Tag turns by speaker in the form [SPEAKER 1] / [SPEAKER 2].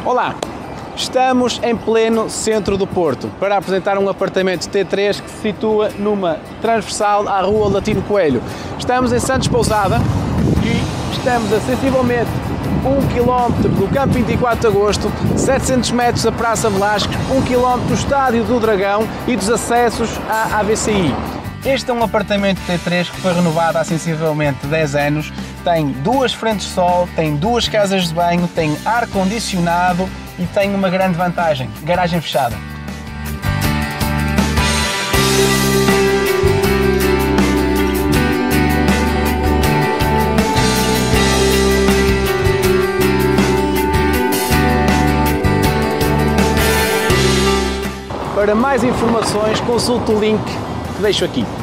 [SPEAKER 1] Olá, estamos em pleno centro do Porto para apresentar um apartamento T3 que se situa numa transversal à Rua Latino Coelho. Estamos em Santos Pousada e estamos a sensivelmente 1 km do Campo 24 de Agosto, 700 metros da Praça Velásquez, 1 km do Estádio do Dragão e dos acessos à AVCI. Este é um apartamento T3 que foi renovado há sensivelmente 10 anos, tem 2 frentes de sol, tem 2 casas de banho, tem ar-condicionado e tem uma grande vantagem, garagem fechada. Para mais informações, consulte o link que deixo aqui.